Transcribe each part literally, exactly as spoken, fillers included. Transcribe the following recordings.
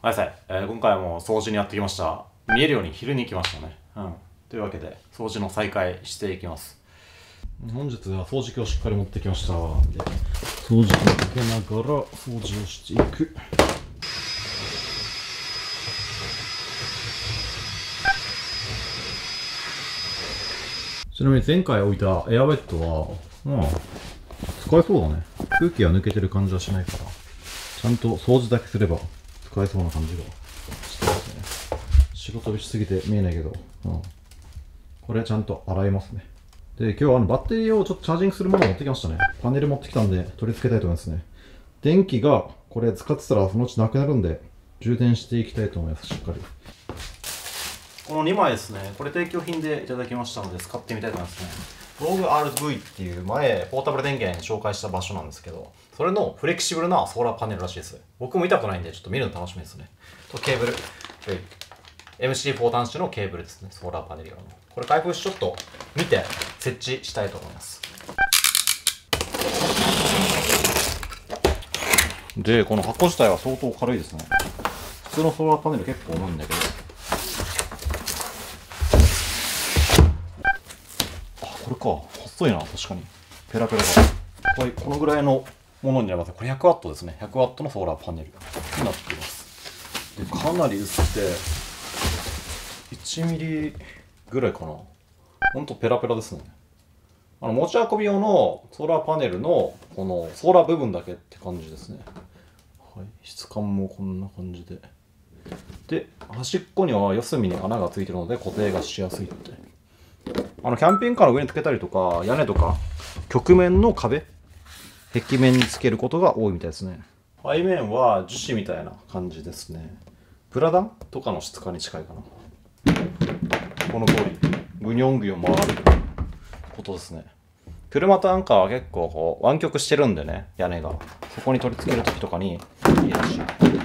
はいさい、えー、今回も掃除にやってきました。見えるように昼に行きましたね。うん。というわけで、掃除の再開していきます。本日は掃除機をしっかり持ってきました。で、掃除機をかけながら掃除をしていく。ちなみに前回置いたエアウェットは、まあ、使えそうだね。空気が抜けてる感じはしないから、ちゃんと掃除だけすれば使えそうな感じがしてますね。白飛びしすぎて見えないけど、うん、これちゃんと洗いますね。で、今日はあのバッテリーをちょっとチャージングするものを持ってきましたね。パネル持ってきたんで取り付けたいと思いますね。電気がこれ使ってたらそのうちなくなるんで、充電していきたいと思います、しっかり。このにまいですね、これ提供品でいただきましたので使ってみたいと思いますね。ローグ アールブイ っていう前、ポータブル電源紹介した場所なんですけど、それのフレキシブルなソーラーパネルらしいです。僕も見たことないんで、ちょっと見るの楽しみですね。と、ケーブル。エムシーフォー 端子のケーブルですね、ソーラーパネル用の。これ開封しちょっと見て設置したいと思います。で、この箱自体は相当軽いですね。普通のソーラーパネル結構重いんだけど。あ、これか。細いな、確かに。ペラペラだ。これ、このぐらいのものになります。これひゃくワットですね。ひゃくワットのソーラーパネルになっています。で、かなり薄くて、いちミリぐらいかな。ほんとペラペラですね。あの持ち運び用のソーラーパネルのこのソーラー部分だけって感じですね。はい、質感もこんな感じで。で、端っこには四隅に穴がついてるので固定がしやすいって。あのキャンピングカーの上につけたりとか、屋根とか曲面の壁、壁面につけることが多いみたいですね。背面は樹脂みたいな感じですね。プラダンとかの質感に近いかな。この通り、ぐにょんぐにょん回ることですね。車とアンカーは結構こう湾曲してるんでね、屋根が。そこに取り付けるときとかにいいらしい。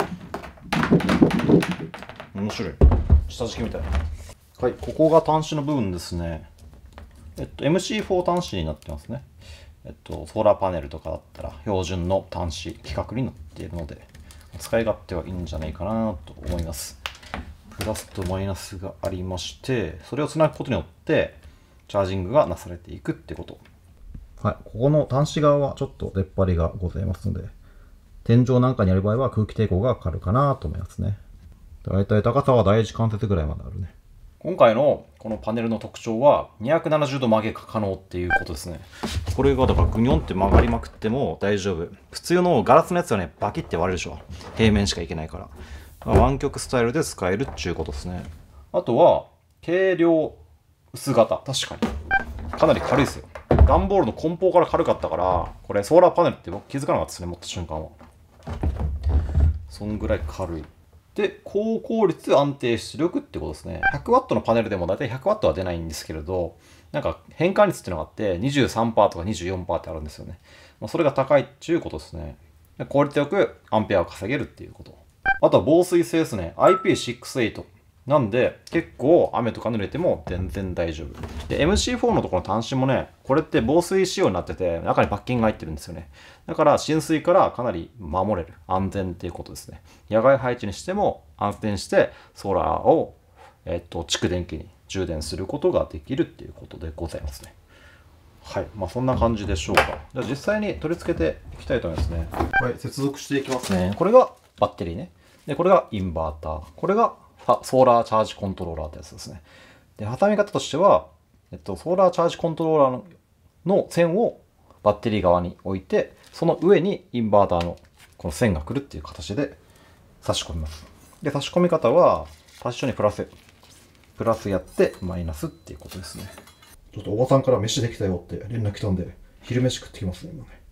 面白い。下敷きみたいな。はい、ここが端子の部分ですね。えっと、エムシーフォー 端子になってますね。えっと、ソーラーパネルとかだったら標準の端子規格になっているので、使い勝手はいいんじゃないかなと思います。プラスとマイナスがありまして、それをつなぐことによってチャージングがなされていくってこと。はい、ここの端子側はちょっと出っ張りがございますので、天井なんかにある場合は空気抵抗がかかるかなと思いますね。だいたい高さは第一関節ぐらいまであるね。今回のこのパネルの特徴はにひゃくななじゅうど曲げ可能っていうことですね。これがだからグニョンって曲がりまくっても大丈夫。普通のガラスのやつはね、バキって割れるでしょ。平面しかいけないから。湾曲スタイルで使えるっていうことですね。あとは、軽量薄型。確かに。かなり軽いですよ。段ボールの梱包から軽かったから、これソーラーパネルって僕気づかなかったですね、持った瞬間は。そんぐらい軽い。で、高効率安定出力ってことですね。ひゃくワットのパネルでもだいたいひゃくワットは出ないんですけれど、なんか変換率っていうのがあって、にじゅうさんパーセント とか にじゅうよんパーセント ってあるんですよね。まあ、それが高いっていうことですね。効率よくアンペアを稼げるっていうこと。あとは防水性ですね。アイピーシックスエイト。なんで、結構雨とか濡れても全然大丈夫。で、エムシーフォー のところの端子もね、これって防水仕様になってて、中にパッキンが入ってるんですよね。だから浸水からかなり守れる。安全っていうことですね。野外配置にしても安定してソーラーを、えっと、蓄電器に充電することができるっていうことでございますね。はい。まあそんな感じでしょうか。じゃあ実際に取り付けていきたいと思いますね。はい。接続していきますね。これがバッテリーね。で、これがインバーター。これがソーラーチャージコントローラーってやつですね。で、畳み方としては、えっと、ソーラーチャージコントローラーのの線をバッテリー側に置いて、その上にインバーターのこの線が来るっていう形で差し込みます。で、差し込み方は、最初にプラス、プラスやってマイナスっていうことですね。ちょっとおばさんから飯できたよって連絡来たんで、昼飯食ってきますね、今ね。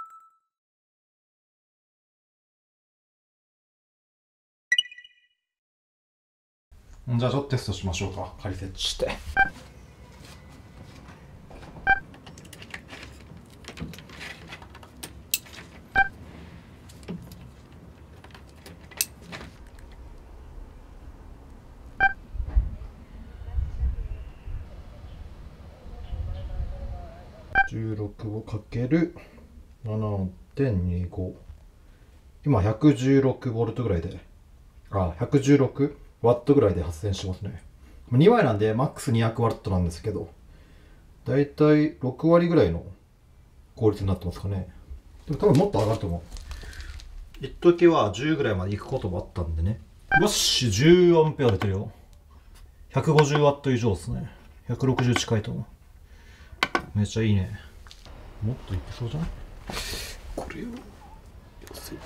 じゃあちょっとテストしましょうか。仮設置して。じゅうろくをかける ななてんにじゅうご。今 ひゃくじゅうろくボルト ぐらいであ、ひゃくじゅうろくワットぐらいで発電してますね。にわいなんでマックスにひゃくワットなんですけど、だいたいろくわりぐらいの効率になってますかね。でも多分もっと上がると思う。一時はじゅうぐらいまで行くこともあったんでね。よし、じゅうアンペア出てるよ。ひゃくごじゅうワット以上ですね。ひゃくろくじゅう近いと思う。めっちゃいいね。もっといけそうじゃない？これを寄せて。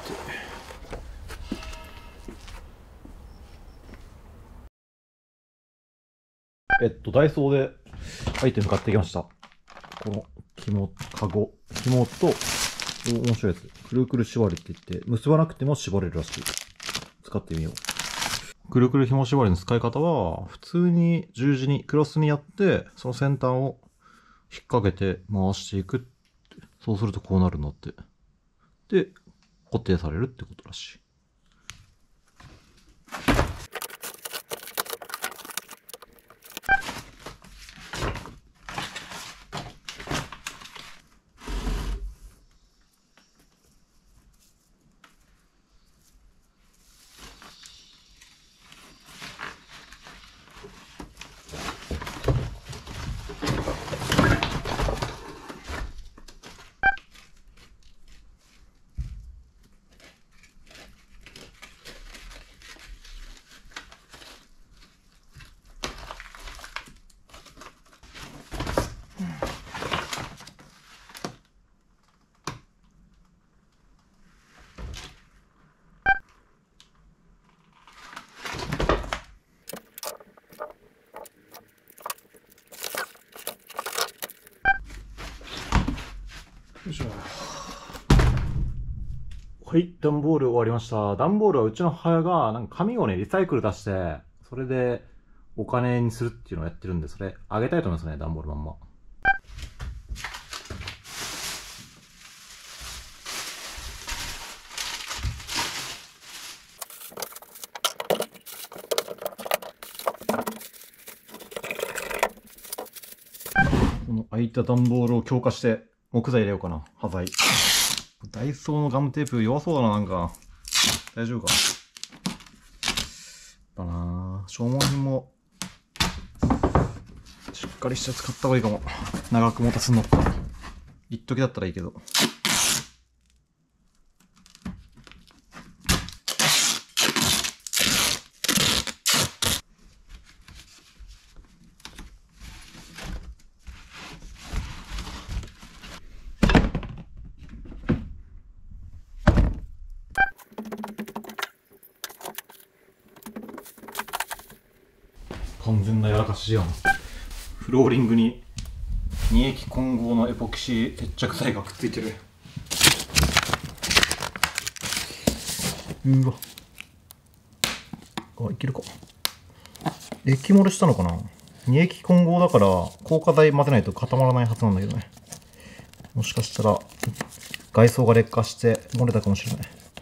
えっと、ダイソーでアイテム買ってきました。この紐、カゴ、紐と、面白いやつ。くるくる縛りって言って、結ばなくても縛れるらしい。使ってみよう。くるくる紐縛りの使い方は、普通に十字に、クロスにやって、その先端を引っ掛けて回していく。そうするとこうなるんだって。で、固定されるってことらしい。よいしょ。はい、段ボール終わりました。段ボールはうちの母親が、なんか紙をね、リサイクル出して、それでお金にするっていうのをやってるんで、それあげたいと思いますね、段ボールまんま。この空いた段ボールを強化して木材入れようかな。端材。ダイソーのガムテープ弱そうだな、なんか。大丈夫か。だなぁ。消耗品もしっかりして使った方がいいかも。長く持たすんだったら。一時だったらいいけど。完全なやらかしやん。フローリングに二液混合のエポキシ接着剤がくっついてる。うわ。あ、いけるか。液漏れしたのかな。二液混合だから硬化剤混ぜないと固まらないはずなんだけどね。もしかしたら外装が劣化して漏れたかもしれない。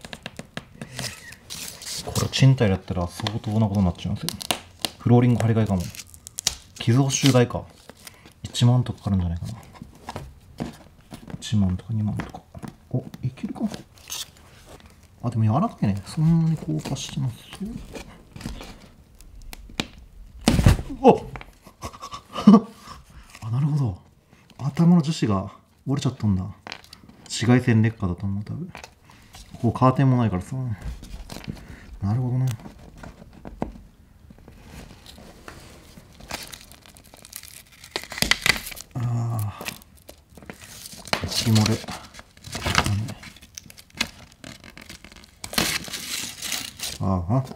これ賃貸だったら相当なことになっちゃうんですよ。フローリング張り替えかも。傷補修代か。いちまんとかかかるんじゃないかな。いちまんとかにまんとか。お、いけるか。あ、でも柔らかいね。そんなに硬化してなさそう。おあ、なるほど。頭の樹脂が折れちゃったんだ。紫外線劣化だと思う、多分。ここカーテンもないからさ。なるほどね。ああ。液漏れ。ああ。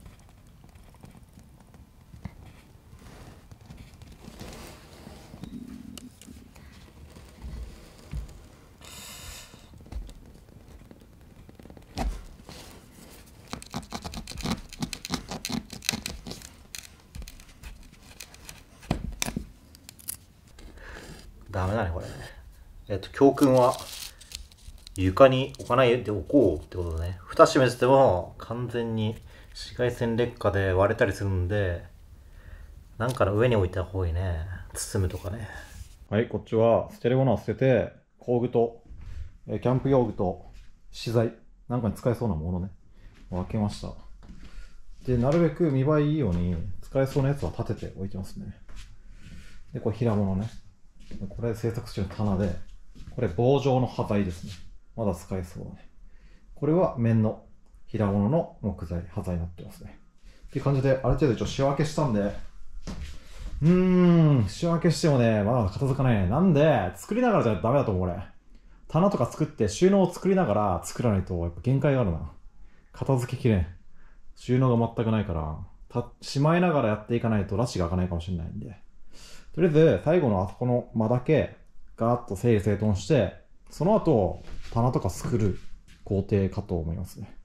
ダメだね、これね。えっと、教訓は、床に置かないでおこうってことだね。蓋閉めてても、完全に紫外線劣化で割れたりするんで、なんかの上に置いた方がいいね。包むとかね。はい、こっちは捨てるものは捨てて、工具と、えキャンプ用具と資材、なんかに使えそうなものね。分けました。 で、なるべく見栄えいいように使えそうなやつは立てておいてますね。で、これ平物ね。これ製作中の棚で、これ棒状の端材ですね。まだ使えそうだね。これは面の平物の木材、端材になってますね。っていう感じで、ある程度一応仕分けしたんで、うーん、仕分けしてもね、まだ片付かないね。なんで、作りながらじゃダメだと思う、俺。棚とか作って、収納を作りながら作らないと、やっぱ限界があるな。片付けきれん。収納が全くないから、た、しまいながらやっていかないと拉致が開かないかもしれないんで。とりあえず、最後のあそこの間だけ、ガーッと整理整頓して、その後、棚とか作る工程かと思いますね。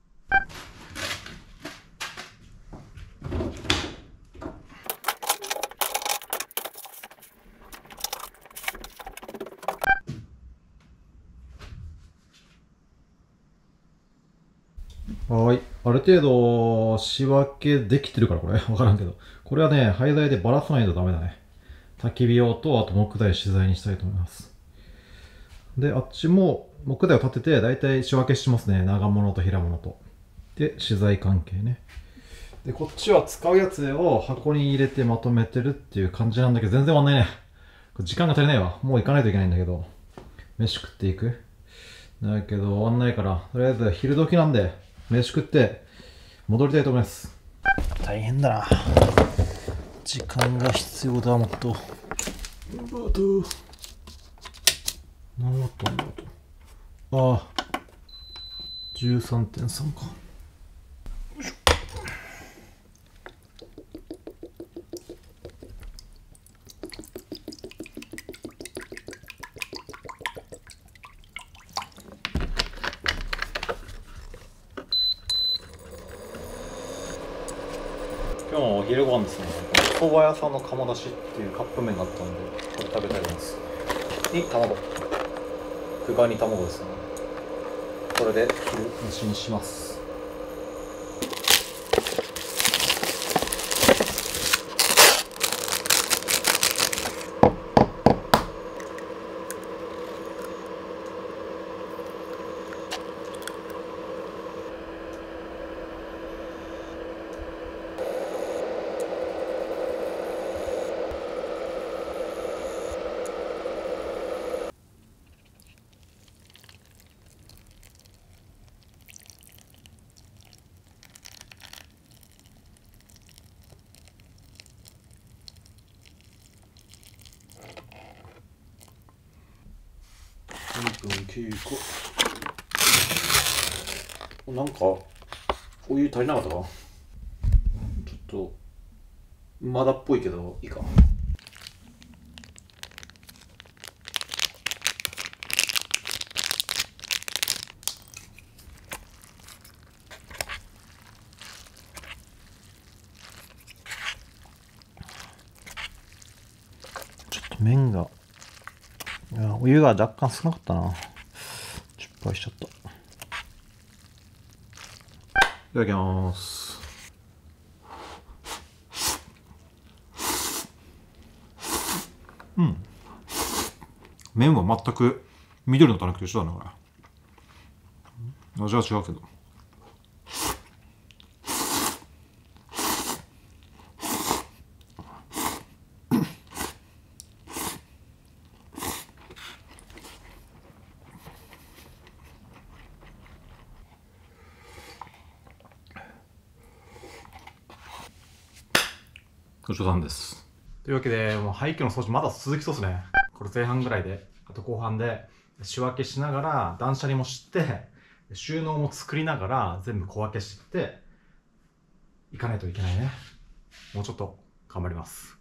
はい。ある程度、仕分けできてるから、これ。わからんけど。これはね、廃材でばらさないとダメだね。焚き火用と、あと木材、資材にしたいと思います。で、あっちも木材を立てて、だいたい仕分けしますね。長物と平物と。で、資材関係ね。で、こっちは使うやつを箱に入れてまとめてるっていう感じなんだけど、全然終わんないね。時間が足りないわ。もう行かないといけないんだけど。飯食っていく。だけど終わんないから、とりあえず昼時なんで、飯食って戻りたいと思います。大変だな。時間が必要だ、もっと。あと、何ワットなんだと。ああ、じゅうさんてんさん か。よいしょ。今日のお昼ご飯ですね。蕎麦屋さんの鴨だしっていうカップ麺があったんで、これ食べたいと思います。に、卵。くがに卵ですね。これで昼飯にします。いっぷん経過。なんかお湯足りなかったか。ちょっとまだっぽいけどいいか。ちょっと麺が、いやお湯が若干少なかったな。失敗しちゃった。いただきます。うん。麺は全く緑のたぬきと一緒だな、これ。味は違うけど。ごちそうさんです。というわけで、もう廃墟の掃除まだ続きそうですね。これ前半ぐらいで、あと後半で仕分けしながら断捨離もして、収納も作りながら全部小分けしていかないといけないね。もうちょっと頑張ります。